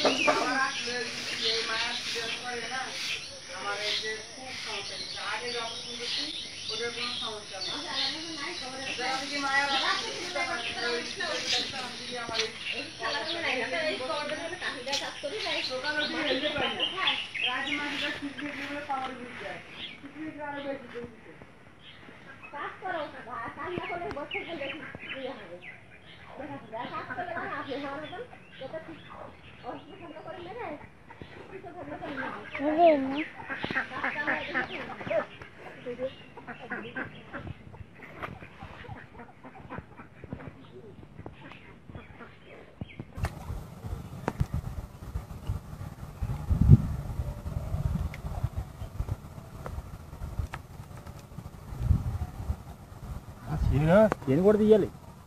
ಏನು ಕೊಡ್ತೀಯಲ್ಲಿ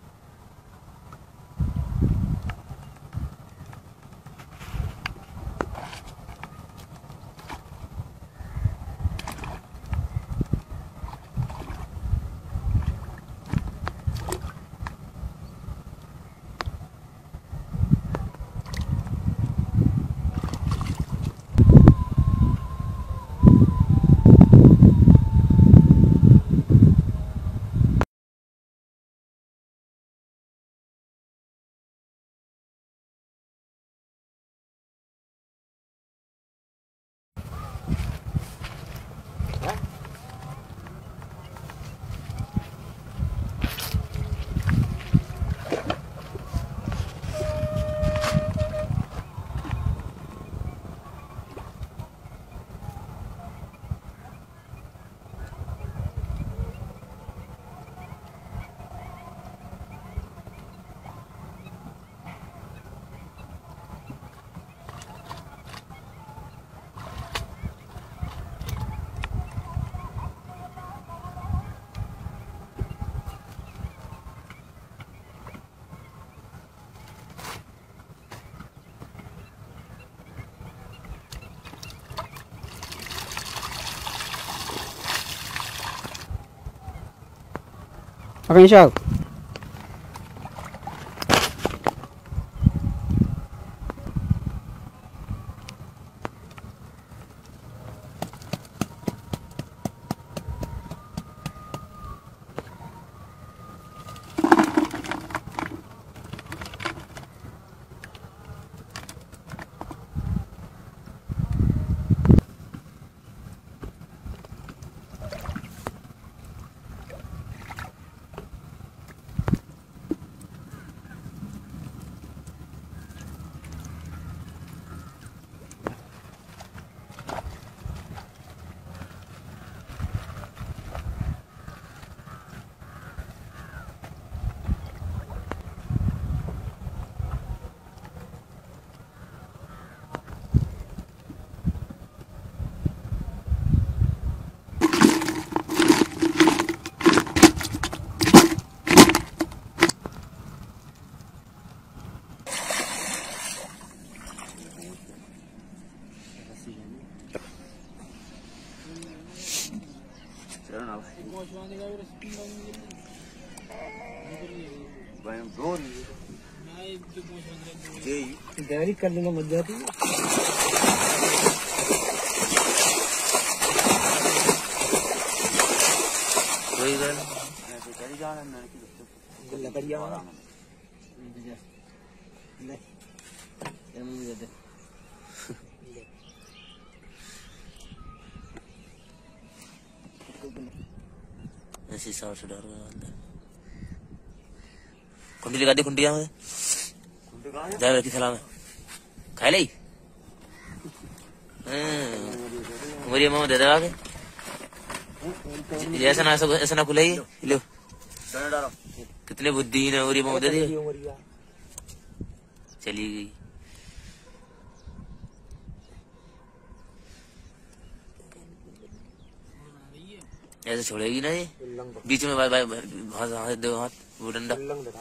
Apa insya Allah? तैयारी कर लेना मत जाती कोई गल चली जाना लकड़िया ऐसी साउंड से डर गया कुंडी लगा दी कुंडिया में जाए रखी थैला में खाए ली मेरी अम्मा दे देगा ऐसा ना खुलाई लो कितने बुद्धिहीन है मेरी अम्मा दे दी चली गई ऐसे छोड़ेगी ना ये बीच में हाथ दो हाथ वो डंडा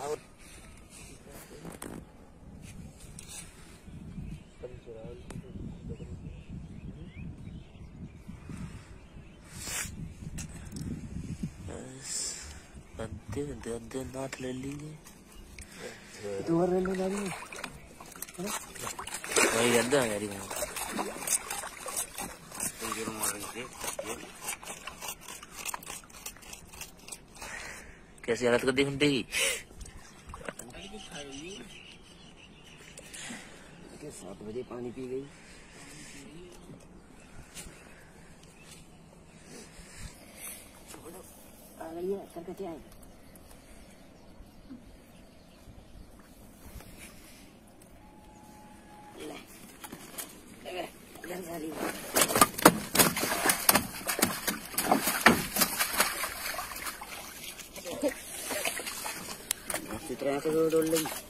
नाथ ले लीजिए वही रहता है यारी में कैसी हालत कर दी घंटे की 7 बजे पानी पी गई आ गई है करके आए चित्र यहाँ पे डोल लगी